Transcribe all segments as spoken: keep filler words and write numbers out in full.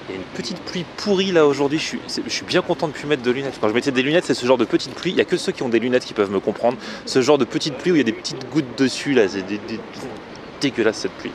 Il y a une petite pluie pourrie là aujourd'hui, je suis, je suis bien content de ne plus mettre de lunettes. Quand je mettais des lunettes, c'est ce genre de petite pluie, il n'y a que ceux qui ont des lunettes qui peuvent me comprendre. Ce genre de petite pluie où il y a des petites gouttes dessus là, c'est des, des... dégueulasse cette pluie.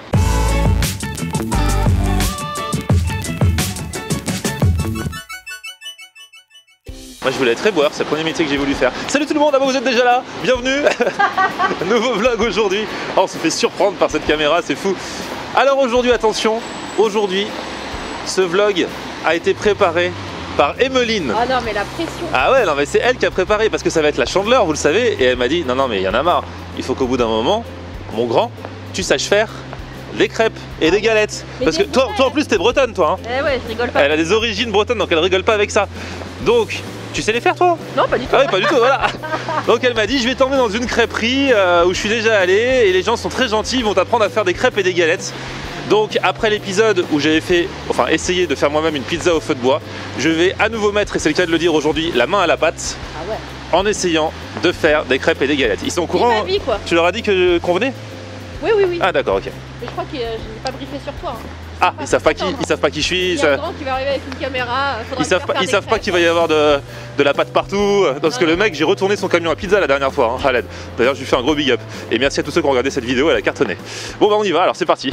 Moi je voulais être éboueur, c'est le premier métier que j'ai voulu faire. Salut tout le monde, ah bon, vous êtes déjà là? Bienvenue. Nouveau vlog aujourd'hui. Oh, on se fait surprendre par cette caméra, c'est fou. Alors aujourd'hui, attention, aujourd'hui, ce vlog a été préparé par Emeline. Ah non mais la pression. Ah ouais, non mais c'est elle qui a préparé parce que ça va être la chandeleur, vous le savez. Et elle m'a dit, non non mais il y en a marre. Il faut qu'au bout d'un moment, mon grand, tu saches faire des crêpes et des galettes. Mais parce que toi, toi en plus t'es bretonne toi. Hein. Eh ouais, je rigole pas. Elle a des origines bretonnes donc elle rigole pas avec ça. Donc, tu sais les faire toi? Non, pas du tout. Ah oui, pas du tout, voilà. Donc elle m'a dit, je vais t'emmener dans une crêperie euh, où je suis déjà allé et les gens sont très gentils, ils vont t'apprendre à faire des crêpes et des galettes. Donc après l'épisode où j'avais fait, enfin essayé de faire moi-même une pizza au feu de bois, je vais à nouveau mettre, et c'est le cas de le dire aujourd'hui, la main à la pâte ah ouais. en essayant de faire des crêpes et des galettes. Ils sont au courant? Ma vie, quoi. Tu leur as dit que qu'on venait? Oui, oui, oui. Ah d'accord, ok. Mais je crois que euh, je n'ai pas briefé sur toi. Hein. Ah, ils savent pas qui, ils savent pas qui je suis. Il y a un grand qui va arriver avec une caméra. Ils savent pas, ils savent pas qu'il va y avoir de, de la pâte partout. Parce que le mec, j'ai retourné son camion à pizza la dernière fois, hein, Khaled. D'ailleurs, je lui fais un gros big up. Et merci à tous ceux qui ont regardé cette vidéo, elle a cartonné. Bon bah on y va, alors c'est parti.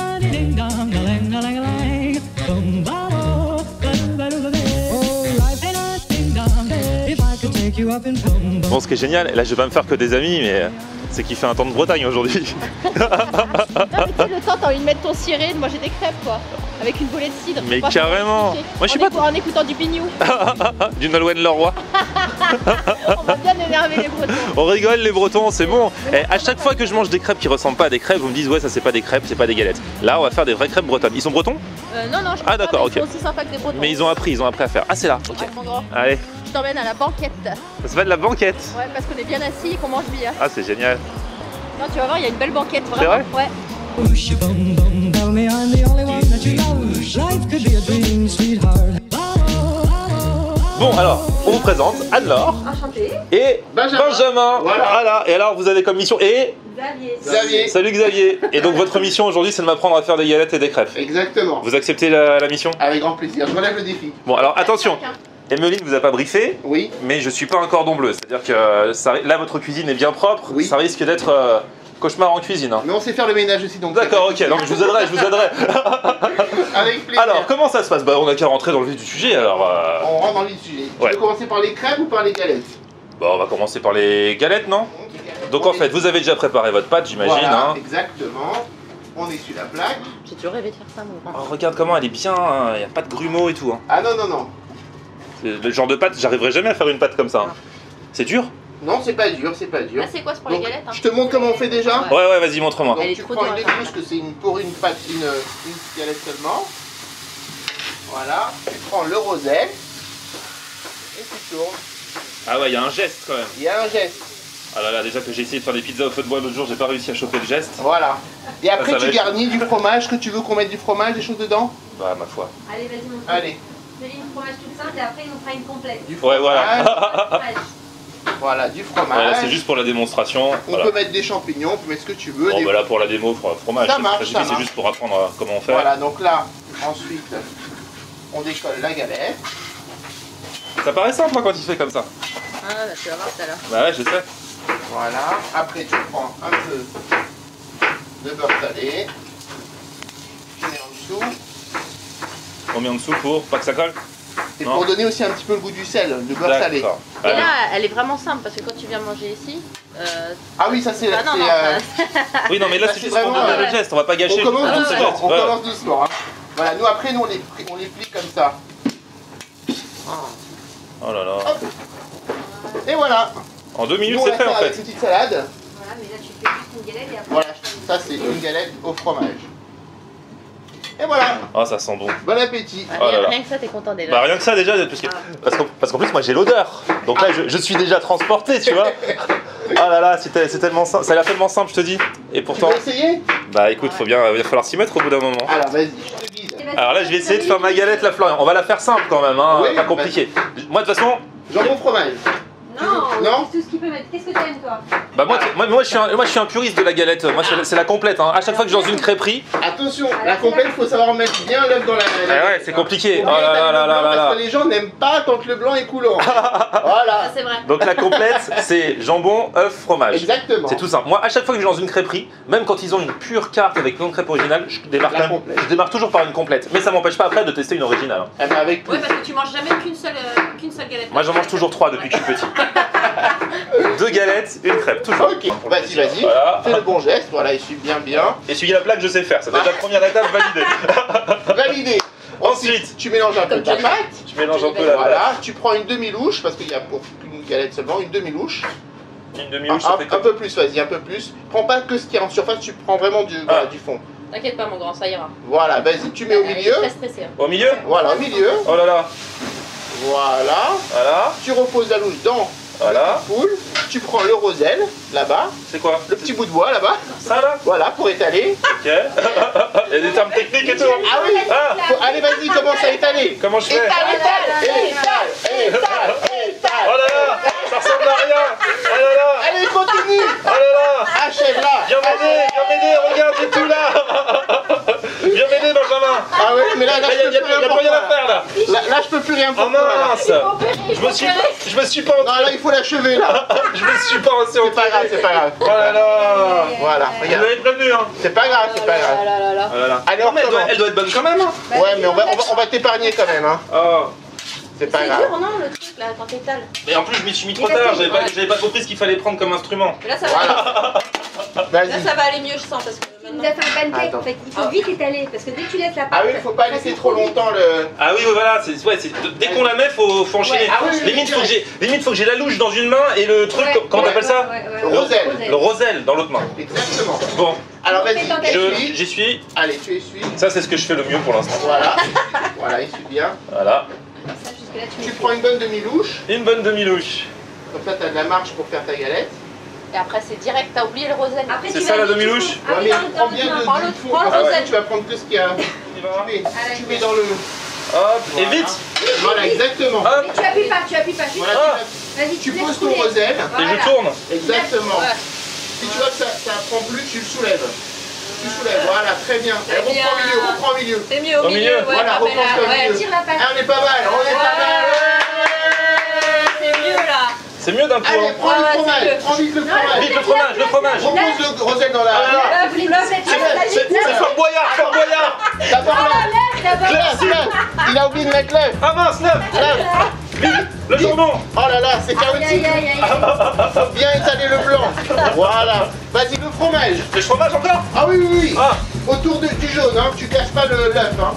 Bon, ce qui est génial, et là je vais pas me faire que des amis, mais c'est qu'il fait un temps de Bretagne aujourd'hui. Non mais le temps, t'as envie de mettre ton ciré, de manger des crêpes quoi. Avec une bolée de cidre. Mais carrément. Moi je suis pas en écoutant du pignou. Du Nolwenn Leroy. On va bien énerver les Bretons. On rigole les Bretons, c'est bon. Et à chaque fois que je mange des crêpes qui ressemblent pas à des crêpes, vous me dites ouais ça c'est pas des crêpes, c'est pas des galettes. Là on va faire des vraies crêpes bretonnes. Ils sont bretons? euh, Non non je Ah d'accord, ok. Ils sont aussi sympas que des Bretons. Mais ils ont appris, ils ont appris à faire. Ah c'est là, ok. Ouais, allez. Je t'emmène à la banquette. Ça s'appelle la banquette. Ouais parce qu'on est bien assis et qu'on mange bien. Ah c'est génial. Non tu vas voir il y a une belle banquette vraiment. C'est vrai? Ouais. Bon alors, on vous présente Anne-Laure et Benjamin. Benjamin. Voilà. Voilà. Et alors vous avez comme mission et Xavier. Xavier. Salut Xavier. Et donc votre mission aujourd'hui c'est de m'apprendre à faire des galettes et des crêpes. Exactement. Vous acceptez la, la mission? Avec grand plaisir. Je relève le défi. Bon alors attention. Emeline vous a pas briefé, Oui. mais je suis pas un cordon bleu. C'est-à-dire que ça, là votre cuisine est bien propre. Oui. Ça risque d'être euh, cauchemar en cuisine. Hein. Mais on sait faire le ménage aussi donc. D'accord, ok. Donc je vous aiderai, je vous aiderai. Avec plaisir. Alors comment ça se passe? Bah on a qu'à rentrer dans le vif du sujet. Alors. Euh... On rentre dans le vif du sujet. Ouais. Tu veux commencer par les crêpes ou par les galettes? Bon, on va commencer par les galettes, non? Donc en fait, vous avez déjà préparé votre pâte, j'imagine. Voilà, hein. exactement. On est sur la plaque. J'ai toujours rêvé de faire ça moi. Oh, regarde comment elle est bien, il n'y a pas de grumeaux et tout. Hein. Ah non, non, non. C'est le genre de pâte, j'arriverai jamais à faire une pâte comme ça. Hein. C'est dur? Non, c'est pas dur, c'est pas dur. Là c'est quoi, c'est pour les Donc, galettes hein. je te montre comment on fait déjà. Ouais. Ouais, ouais, vas-y, montre-moi. Donc Elle est tu trop prends dure, une la aiguille, parce que c'est une, pour une pâte, une, une galette seulement. Voilà, tu prends le roset et tu tournes. Ah ouais, il y a un geste quand même. Il y a un geste. Ah là là, déjà que j'ai essayé de faire des pizzas au feu de bois l'autre jour, j'ai pas réussi à choper le geste. Voilà. Et après ça va tu être- garnis du fromage, que tu veux qu'on mette du fromage, des choses dedans. Bah, ma foi. Allez, vas-y, mon Allez, fais une fromage toute simple et après, il nous fera une complète. du Ouais, fromage. voilà. Fromage. Voilà, du Voilà, fromage. c'est juste pour la démonstration. On Voilà. peut mettre des champignons, on peut mettre ce que tu veux. Bon, des- bah là pour la démo, fro- fromage. Ça c'est marche, très ça difficile, c'est marche. juste pour apprendre euh, comment on fait. Voilà, donc là, ensuite, on décolle la galette. Ça paraît simple hein, quand il fait comme ça. Ah bah tu vas voir tout à l'heure. Bah ouais, je sais. Voilà, après tu prends un peu de beurre salé. Tu mets en dessous. On met en dessous pour pas que ça colle. Et Non. pour donner aussi un petit peu le goût du sel, le beurre salé. D'accord. Et Ouais. là elle est vraiment simple parce que quand tu viens manger ici. Euh... Ah oui, ça c'est... Ah non c'est, non. euh, ça- Oui, non, mais là Ça, c'est c'est juste pour vraiment, donner euh, le geste, on va pas gâcher. On commence le Ah, doucement, geste. on Ouais. commence doucement. Hein. Voilà, nous après, nous on les, plie- on les plie comme ça. Oh là là. Hop. Et voilà. En deux minutes Nous on c'est la fait fait en avec fait. une petite salade. Voilà, mais là, tu fais juste une galette et après. Voilà, ça c'est une galette au fromage. Et voilà, Oh ça sent bon. bon appétit. Ah, Oh là là. rien que ça t'es content déjà. Bah rien que ça déjà, parce que- parce qu'en parce qu'en plus moi j'ai l'odeur. Donc là je, je suis déjà transporté, tu vois. Ah là là, c'est tel- c'est tellement simple, ça a l'air tellement simple je te dis. Et Tu pourtant, veux essayer? bah écoute, faut bien, il va falloir s'y mettre au bout d'un moment. Alors vas-y, je te guide. Alors là je vais essayer de faire ma galette la Florian. On va la faire simple quand même, hein, Oui, pas compliqué. Moi de toute façon, Jambon fromage. Non, Non. c'est tout ce qu'il peut mettre. Qu'est-ce que t'aimes toi? Bah moi, moi, moi, je suis un, moi je suis un puriste de la galette, moi c'est- c'est la complète, hein. À chaque fois que je suis dans une crêperie, Attention, la complète, il faut savoir mettre bien l'œuf dans la. eh la- ouais c'est compliqué, oh Faut bien là là étaler là le là blanc là parce là. que les gens n'aiment pas quand le blanc est coulant. Ça Voilà. c'est vrai. Donc la complète c'est jambon, œuf, fromage. Exactement. C'est tout simple. Moi à chaque fois que je vais dans une crêperie, même quand ils ont une pure carte avec plein de crêpes originales, je démarre, La quand même- complète. je démarre toujours par une complète. Mais ça m'empêche pas après de tester une originale, hein. Eh ben, avec Ouais, parce que tu manges jamais qu'une seule, euh, qu'une seule galette. Moi j'en mange toujours trois depuis que je suis petit. Deux galettes, une crêpe, toujours. Ok, vas-y, vas-y. Voilà. Fais le bon geste, voilà, essuie bien, bien. Essuyer la plaque, je sais faire, c'est déjà la première étape validée. Validé. Ensuite, tu mélanges un peu Comme ta tu pâte. tu mélanges un peu la Voilà, tu prends une demi-louche, parce qu'il y a pour une galette seulement, une demi-louche. Une Un, demi-louche, ça fait un comme peu plus, vas-y, un peu plus. Prends pas que ce qui est en surface, tu prends vraiment du, voilà, Ah. du fond. T'inquiète pas mon grand, ça ira. Voilà, vas-y, tu mets au Elle est milieu. très stressée. hein. Au milieu. Voilà, au milieu. Oh là là. Voilà. Voilà. Tu reposes la louche dans Voilà. le poule. Tu prends le roselle, là-bas. C'est quoi? Le petit bout de bois, là-bas. Ça là? Voilà, pour étaler. Ok. Il y a des termes techniques et tout. Ah oui. Ah. Faut- Allez, vas-y, commence à étaler. Comment je fais? Étale, étale, étale, étale, étale. Oh là là. Ça ressemble à rien. Oh là là. Allez, continue. Oh là là. Achève-la. Viens m'aider, viens m'aider, regarde, j'ai tout là. Viens m'aider Benjamin. Ah ouais, mais là, là, Il je y a, y a- peux y a plus plus rien rien à pour toi. faire là. Là, là, je peux plus rien pour Oh toi. là. mince. Je me suis, je me suis pas, Non, là, il faut l'achever, là. je me suis pas assez C'est pas grave, c'est pas grave. Oh là là. Voilà, Vous regarde. m'avez prévenu hein. C'est pas grave, c'est pas grave. Ah là là là. Oh là là. Allez, Non, on mais elle doit, recommence. elle doit être bonne quand même. hein. Ouais, mais on va, on va, on va t'épargner quand même, hein. Oh. C'est pas C'est grave. dur, non, le truc là, quand t'étales. Mais en plus je m'y suis mis trop tard, j'avais pas, j'avais pas compris ce qu'il fallait prendre comme instrument. Mais là, ça va, Voilà. là, Vas-y. ça va aller mieux, je sens, parce que Tu nous maintenant. as fait un pancake Attends. en fait. Il faut vite étaler parce que dès que tu laisses la pâte. Ah oui, il faut pas ça laisser fait trop vite. longtemps le. Ah oui, ouais, voilà, c'est, ouais, c'est, dès qu'on la met, faut, faut enchaîner. Ouais, ah oui, oui, limite, oui, faut que j'ai, limite, faut que j'ai la louche dans une main et le truc, Ouais, comment ouais, t'appelles ouais, ça? ouais, ouais, Le ouais. roselle. Le roselle dans l'autre main. Exactement. Bon, Alors Fais vas-y, ton je, essuie. j'essuie. Allez, tu essuies. Ça, c'est ce que je fais le mieux pour l'instant. Voilà. Voilà, essuie bien. Voilà. Ça, jusque-là, tu Tu mets. prends une bonne demi-louche. Une bonne demi-louche. Comme ça, tu as de la marge pour faire ta galette. Et après, c'est direct, t'as oublié le roselle. Après, C'est tu ça, vas la mettre du demi-louche fond. Ah Ouais, oui, mais dans le- prends dans le- bien dans de, le- prends du le- fond. prends le Comme ça, roselle. tu vas prendre que ce qu'il y a. On y va. Tu mets, Ah, tu là, mets dans le. Hop, et Voilà. vite. Voilà, exactement. Hop, Mais tu appuies pas, tu appuies pas. Juste, Voilà, Ah. vas-y, tu laisses poses ton couler. roselle. et Voilà. je tourne. Exactement. Ouais. Si tu vois que ça, ça prend plus, tu le soulèves. Tu soulèves, voilà, très bien. Très Et reprends bien. au milieu, reprends au milieu. C'est mieux au Au milieu, milieu. ouais, Voilà, pas reprends mal, au ouais. milieu. Tire la pâte. Ah, on est pas mal, on est pas mal. C'est mieux là. C'est mieux d'un coup. Allez, hein. prends Ouais, le ouais, c'est fromage, mieux. prends vite le Non, fromage. Vite le fromage, le fromage. Repose le roselle dans la. Ah là là. Là, vous les mettez. C'est Ah, bon, vas-y, C'est, là. c'est Fort Boyard, Fort Boyard. D'abord l'œuf. D'abord, L'œuf, l'œuf. Il a oublié de mettre l'œuf. Ah mince, neuf. L'œuf. Vite, le jambon. Oh là là, c'est Aïe, aïe, chaotique. aïe, aïe, aïe. Faut bien étaler le blanc. Voilà. Vas-y, le fromage. Le fromage encore. Ah oui, oui, oui. Ah, Autour de- du jaune, hein. Tu caches pas le- l'œuf, hein.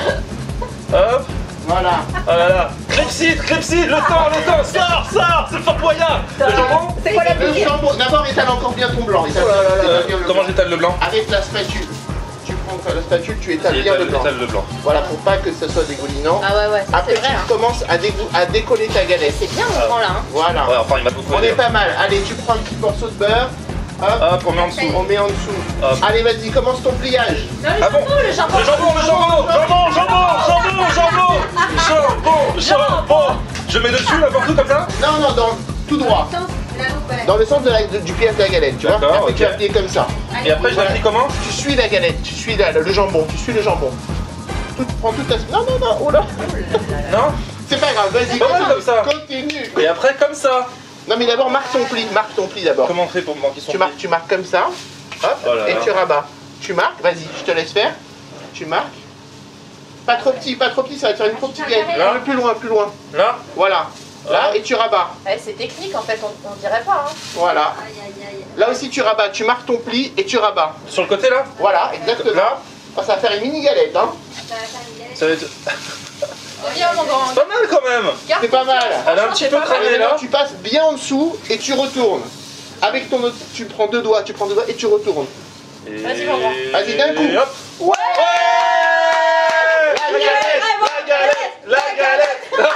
hop. Voilà. Oh là là. Clepside, clepside, le temps, le temps. Sors, sors. C'est Fort Boyard. Le jambon. C'est quoi la Le jambon. D'abord, étale encore bien ton blanc. Étale Oh là là là. étale Euh, bien le comment blanc. j'étale le blanc? Avec la spatule. Tu prends la spatule, tu étales bien J'étale, le blanc. j'étale le blanc. Voilà, pour pas que ça soit dégoulinant. Ah ouais, ouais, ça Après, c'est tu vrai. hein. commences à, dégou- à décoller ta galette. C'est bien mon grand là. hein. Voilà. Ouais, enfin, il m'a beaucoup On est aidé. pas mal. Allez, tu prends un petit morceau de beurre. Hop. Hop, on met en dessous. On met en dessous. Hop. Allez, vas-y, commence ton pliage. Non, le Ah bon? jambon, le jambon. Le jambon, le jambon, jambon, jambon, jambon, jambon, jambon, jambon. Je mets dessus, n'importe où comme ça? Non, non, dans, tout droit. Sens la loupe, voilà. Dans le sens de la- de- du pliage de la galette, tu vois. D'accord, Après, ok. tu vas plier comme ça. Et après, je la plie comment? Tu suis la galette, tu suis la- le jambon, tu suis le jambon. Tout, prends toute la... Non, non, non, oh là. Non? C'est pas grave, vas-y, Pas mal continue. comme ça. Continue. Et après, comme ça. Non, mais d'abord, marque ton pli, marque ton pli d'abord. Comment on fait pour me manquer son Tu marques, tu marques comme ça, hop, Oh là et là. tu rabats. Tu marques, vas-y, je te laisse faire. Tu marques. Pas trop petit, pas trop petit, ça va te faire une trop petite galette. Là. Un peu plus loin, plus loin. Là? Voilà. Là, Ah. et tu rabats. Ouais, c'est technique en fait, on, on dirait pas. Hein. Voilà. Aïe, aïe, aïe. Là aussi, tu rabats. Tu marques ton pli et tu rabats. Sur le côté là? Voilà, exactement. Là? Oh, ça va faire une mini galette, hein. Ça va faire une galette. Ça va être C'est bien mon grand. pas mal quand même. Garde C'est pas mal. Elle a un petit peu pas mal. cramé Et là. là, tu passes bien en dessous et tu retournes. Avec ton autre, tu prends deux doigts, tu prends deux doigts et tu retournes. Vas-y, mon grand. Vas-y, d'un coup. Hop. Ouais. Ouais. La galette, la galette, la galette.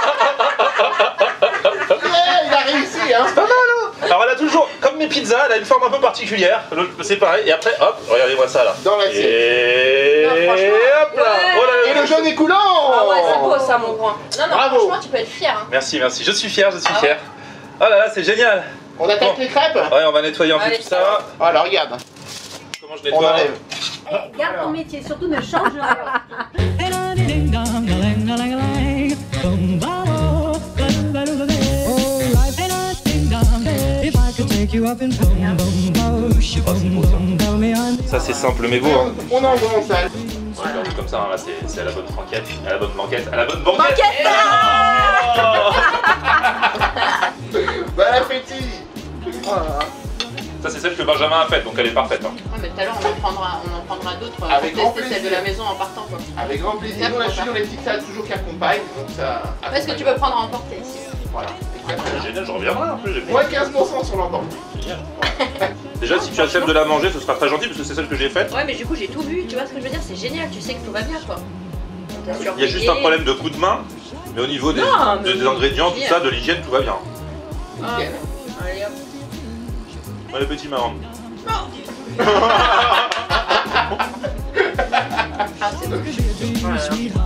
Yeah, il a réussi, hein. Alors elle a toujours, comme mes pizzas, elle a une forme un peu particulière. Le- C'est pareil. Et après, hop, regardez-moi ça là. Dans l'assiette. Et Non, franchement, hop là. ouais. Oh là là. Et le jaune est coulant. Ah ouais, c'est beau ça mon grand. Non, non, Bravo. franchement, tu peux être fier. Hein. Merci, merci. Je suis fier, je suis Ah fier. Oh là là, c'est génial. On attaque Bon. les crêpes? Ouais, on va nettoyer ensuite Allez. tout ça. Alors regarde, Comment je on nettoie? enlève. Eh, garde ton métier, surtout ne change rien. Ça c'est simple mais beau hein. On envoie en salle. Super, comme ça, hein, là c'est c'est à la bonne franquette, à la bonne banquette, à la bonne banquette. Banquette. Oh Bon appétit. Voilà. ça c'est celle que Benjamin a faite, donc elle est parfaite. Hein. Ah, mais tout à l'heure, on en prendra, on en prendra d'autres pour Avec grand tester celle de plaisir. la maison en partant. Quoi. Avec grand plaisir. Nous, on a toujours les petites salades toujours qui accompagnent. Donc ça. Est-ce que tu peux prendre à emporter ici? Voilà. C'est génial, je reviendrai en plus. j'ai fait- Moins quinze pour cent sur l'emporte. Génial. Déjà, si tu acceptes de la manger, ce sera très gentil parce que c'est celle que j'ai faite. Ouais, mais du coup, j'ai tout vu, tu vois ce que je veux dire? C'est génial, tu sais que tout va bien quoi. On t'a Il y a juste un surveillé. problème de coup de main, mais au niveau des, Non, mais des- des ingrédients, tout bien. ça, de l'hygiène, tout va bien. Ah. Nickel. Allez hop. Allez, petit marrant. Ah, c'est bon. Voilà.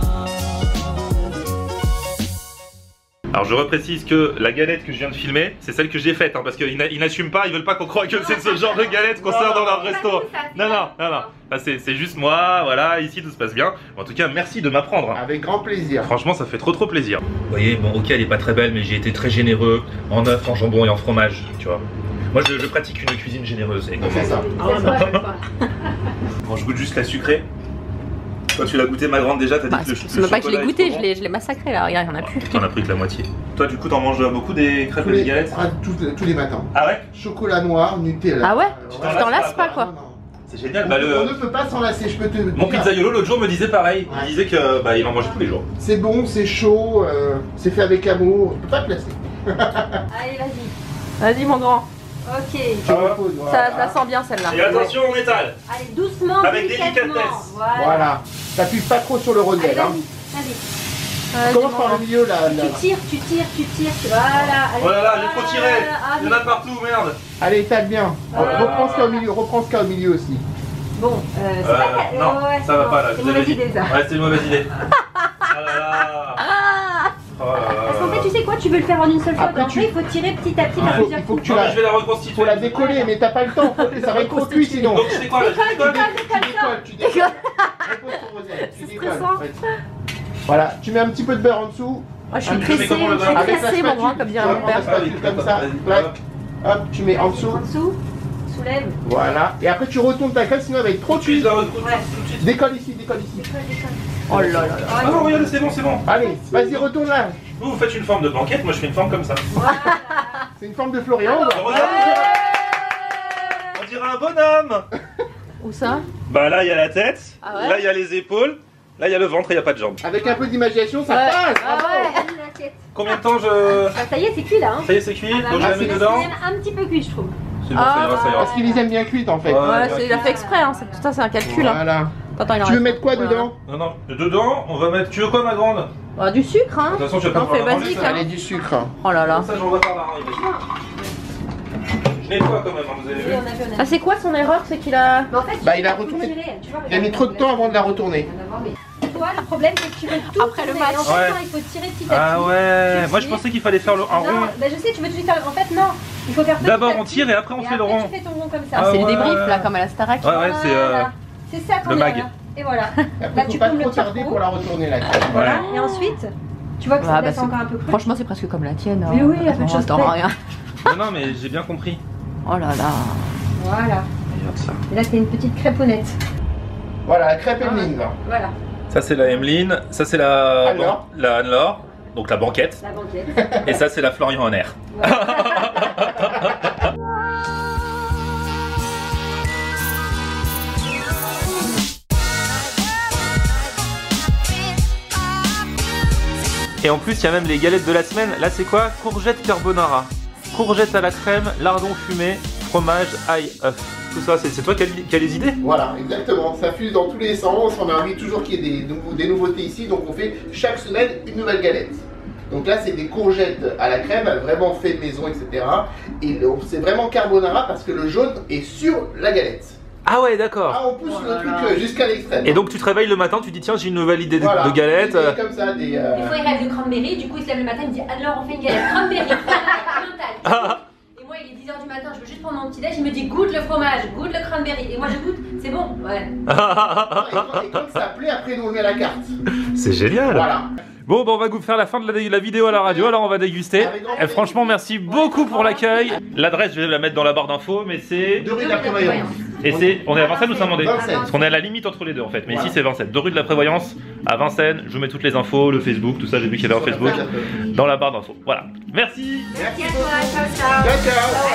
Alors je reprécise que la galette que je viens de filmer, c'est celle que j'ai faite, hein, parce qu'ils n'a- ils n'assument pas, ils veulent pas qu'on croie que c'est ce genre de galette qu'on sert dans leur resto. Non, non, non, non. Enfin, c'est c'est juste moi, voilà, ici tout se passe bien. En tout cas, merci de m'apprendre. Avec grand plaisir. Franchement, ça fait trop trop plaisir. Vous voyez, bon, ok, elle est pas très belle, mais j'ai été très généreux en œuf, en jambon et en fromage, tu vois. Moi, je, je pratique une cuisine généreuse. Et On fait ça. Bon, je goûte juste la sucrée. Toi, tu l'as goûté, ma grande, déjà, t'as dit Bah, que le, c'est le même pas que je l'ai chocolat est goûté, trop je l'ai je l'ai massacré là, regarde, il y en a plus. bon. T'en as pris que la moitié. Toi, du coup, t'en manges beaucoup des crêpes Tous et des les, galettes? ah, tous, tous les matins. Ah ouais? Chocolat noir, Nutella. Ah ouais? Euh, Tu t'en lasses pas quoi? Non, non. C'est génial. On, Bah, peut- le... on ne peut pas s'en lasser, je peux te Mon dire. pizzaiolo l'autre jour me disait pareil. Ouais. Il disait que bah, il en mangeait tous les jours. C'est bon, c'est chaud, euh, c'est fait avec amour, je peux pas te lasser. Allez, vas-y. Vas-y mon grand. Ok. Tu Ah. reposes, Ça, voilà. ça sent bien celle-là. Et attention, on étale. Allez, doucement, Avec délicatement. délicatesse. Voilà. Voilà. T'appuies pas trop sur le Allez, roselle. Hein. vas-y, vas-y. Vas-y, Commence mon par grand. le milieu là. là. Tu tires, tu tires, tu tires. Voilà. Allez. Oh là là, j'ai trop tiré. Ah, Il y en a partout, merde. Allez, étale bien. Voilà. Reprends ce qu'il y a au milieu, reprends ce qu'il y a au milieu aussi. Bon, euh, c'est Euh, pas ta- non, ouais, ça va non, pas là. C'est vous avez mauvaise dit. idée ça. Ouais, c'est une mauvaise idée. Oh là là. Oh là là. Parce qu'en fait, tu sais quoi, tu veux le faire en une seule fois. Après, Après, tu- il faut tirer petit à petit Ouais. par Il faut, plusieurs il faut que coups. tu Non, mais la, je vais la reconstituer. faut la décoller, mais t'as pas le temps. Ça va être trop cuit sinon. Donc je fais quoi là? Je décolle. Tu décolles, tu décolles. Repose ton roselle, tu C'est décolles. stressant. Ouais. Voilà, tu mets un petit peu de beurre en dessous. Moi je suis Ah, je fais pressée, comment, le je suis beurre Avec la pressée mon spatule, grand comme dirait tu mon vas père. prendre la spatule comme ça, plaque. Hop, tu mets en dessous. En dessous, soulève. Voilà. Et après tu retournes ta crème, sinon elle va être trop Tout de suite, cuite. là, tout de suite, Ouais. tout de suite. Décolle ici, décolle ici. Décolle, décolle. Oh là là là. Ah non, regardez, c'est bon, c'est bon. Allez, vas-y, retourne là. Vous, vous faites une forme de banquette, moi je fais une forme comme ça. Voilà. C'est une forme de Florian. Regarde, on dirait un bonhomme. Où ça? Bah là, il y a la tête, Ah ouais? là, il y a les épaules, là, il y a le ventre et il n'y a pas de jambes. Avec un peu d'imagination, ça Ouais. passe. Ah bravo. ouais. Vas-y, l'assiette. Combien de temps je... Bah, ça y est, c'est cuit là. Hein. Ça y est, c'est cuit, Ah bah, donc je la ah, mets c'est dedans. C'est même un petit peu cuit, je trouve. C'est bon, ça ira, ça ira. Parce qu'ils les aiment bien cuites en fait. Ouais. Ouais, c'est- il a fait exprès, hein. c'est- tout ça c'est un calcul. Hein. Voilà. Attends, il en Tu veux reste. mettre quoi Voilà. dedans? Non, non, dedans, on va mettre... Tu veux quoi, ma grande? Bah, du sucre, hein. De toute façon, tu vas pas On pouvoir fait la manger, basique, ça. hein. Allez, du sucre. Oh là là. Ça, j'en vois pas par un, imagine. Je nettoie quand même, hein, vous avez Oui, vu. on a vu, on a Ah, vu. c'est quoi son erreur? C'est qu'il a. Mais en fait, Bah, tu il a peux retourné. tirer, tu vois, Il a mis regarde, trop de temps regarde. avant de la retourner. Rien à voir, mais toi, le problème, c'est que tu veux tout Après le tourner. match. Et en fait, Ouais. non, il faut tirer petit à petit. Ah ouais, Tu moi je tires. pensais qu'il fallait faire le, un Non, rond. bah je sais, tu veux tout de suite faire. En fait, non. Il faut faire petit D'abord à on petit. tire et après on Et fait le après, rond. tu fais ton rond comme ça. Ah, c'est le ouais. débrief là, comme à la Starac. Ouais, ouais, c'est euh, Voilà. C'est ça qu'on le est mag. là. Et voilà. Et Là, après, faut tu pas tombes trop le tir tarder pro. pour la retourner là. Voilà. Et ensuite, tu vois que ça Ah, bah, laisse c'est- encore un peu plus. Franchement, c'est presque comme la tienne. Mais hein. oui, il y a peu de choses T'auras près. rien. Non, non, mais j'ai bien compris. Oh là là. Voilà. Regarde ça. Et là, c'est une petite crêponnette. Voilà, la crêpe Emeline. Voilà. Ça c'est la Emeline, ça c'est la Anne-Laure. la Anne-Laure, donc la banquette. La banquette. Et ça c'est la Florian en air. Et en plus il y a même les galettes de la semaine. Là c'est quoi? Courgette carbonara, courgette à la crème, lardon fumé, fromage, ail, œuf. Tout ça, c'est c'est toi qui as, qui as les idées? Voilà, exactement. Ça fuse dans tous les sens. On a envie toujours qu'il y ait des, nouveaux- des nouveautés ici. Donc on fait chaque semaine une nouvelle galette. Donc là, c'est des courgettes à la crème, vraiment fait maison, et cetera. Et le- c'est vraiment carbonara parce que le jaune est sur la galette. Ah ouais, d'accord. Ah, on pousse Oh le là truc là. euh, jusqu'à l'extrême. Et donc tu te réveilles le matin, tu dis tiens j'ai une nouvelle idée de, Voilà. de galette. Des- Comme ça, des. euh, Des fois, il rêve de cranberry, du coup, il se lève le matin, il me dit alors on fait une galette cranberry. Mental. Et moi, il est dix heures du matin, je veux juste prendre mon petit déj. Il me dit goûte le fromage, goûte le cranberry. Et moi, je goûte, c'est bon. Ouais. Et quand, et quand ça plaît, après, nous on le met à la carte. C'est génial. Voilà. Bon, bah on va vous faire la fin de la, la vidéo à la radio, alors on va déguster. Et franchement, merci beaucoup pour l'accueil. L'adresse, je vais la mettre dans la barre d'infos, mais c'est... Deux rue de la Prévoyance. Et c'est... On est à Vincennes ou Saint-Mandé? Vincennes. Parce qu'on est à la limite entre les deux en fait. Mais Voilà. ici c'est Vincennes. Deux rue de la Prévoyance à Vincennes. Je vous mets toutes les infos, le Facebook, tout ça, j'ai vu qu'il y avait un Facebook. Dans la barre d'infos. Voilà. Merci. Merci. Ciao, ciao. Ciao, ciao.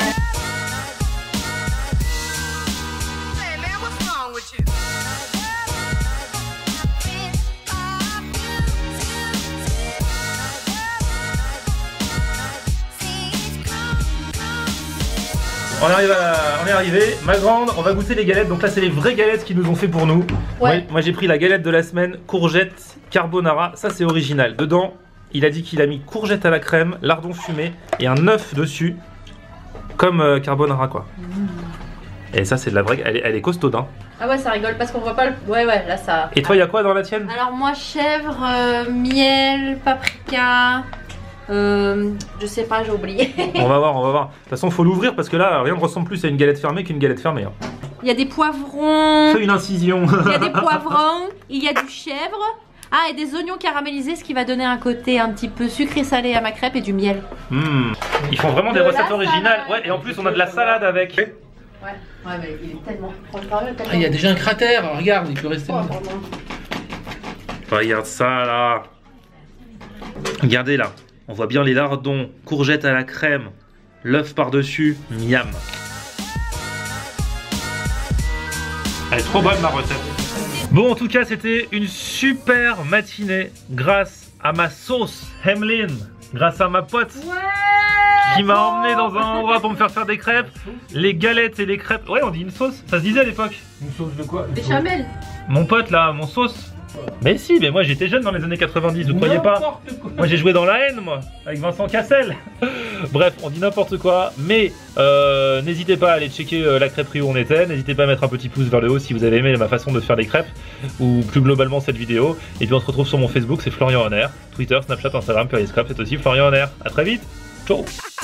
On arrive à la- on est arrivé, ma grande, on va goûter les galettes. Donc là c'est les vraies galettes qu'ils nous ont fait pour nous. Ouais. Moi, moi, j'ai pris la galette de la semaine, courgette carbonara, ça c'est original. Dedans, il a dit qu'il a mis courgette à la crème, lardon fumé et un œuf dessus, comme euh, carbonara quoi. Et ça c'est de la vraie, elle est, elle est costaude hein. Ah ouais, ça rigole parce qu'on voit pas le. Ouais, ouais, là ça. Et toi il y a quoi dans la tienne? Alors moi, chèvre, euh, miel, paprika. Euh, je sais pas, j'ai oublié. On va voir, on va voir. De toute façon faut l'ouvrir parce que là rien ne ressemble plus à une galette fermée qu'une galette fermée hein. Il y a des poivrons. Fais une incision. Il y a des poivrons. Il y a du chèvre. Ah, et des oignons caramélisés, ce qui va donner un côté un petit peu sucré salé à ma crêpe et du miel. Mmh. Ils font vraiment des De la recettes originales. salade. Ouais, et en plus on a de la salade avec. Ouais, ouais, mais il est tellement. Franchement, tellement. Ah, il y a déjà un cratère, regarde, il peut rester. Oh, pardon. Regarde ça là. Regardez là. On voit bien les lardons, courgettes à la crème, l'œuf par-dessus, miam. Elle est trop bonne ma recette. Bon, en tout cas, c'était une super matinée grâce à ma sauce Hemlin, grâce à ma pote qui m'a emmené dans un endroit pour me faire faire des crêpes. Les galettes et les crêpes. Ouais, on dit une sauce, ça se disait à l'époque. Une sauce de quoi? Béchamel. Mon pote là, mon sauce. Mais si, mais moi j'étais jeune dans les années quatre-vingt-dix, vous croyez pas? Moi j'ai joué dans la haine moi, avec Vincent Cassel. Bref, on dit n'importe quoi, mais euh, n'hésitez pas à aller checker euh, la crêperie où on était, n'hésitez pas à mettre un petit pouce vers le haut si vous avez aimé ma façon de faire des crêpes, ou plus globalement cette vidéo. Et puis on se retrouve sur mon Facebook, c'est Florian Honner, Twitter, Snapchat, Instagram, Periscope, c'est aussi Florian Honner. A très vite, ciao.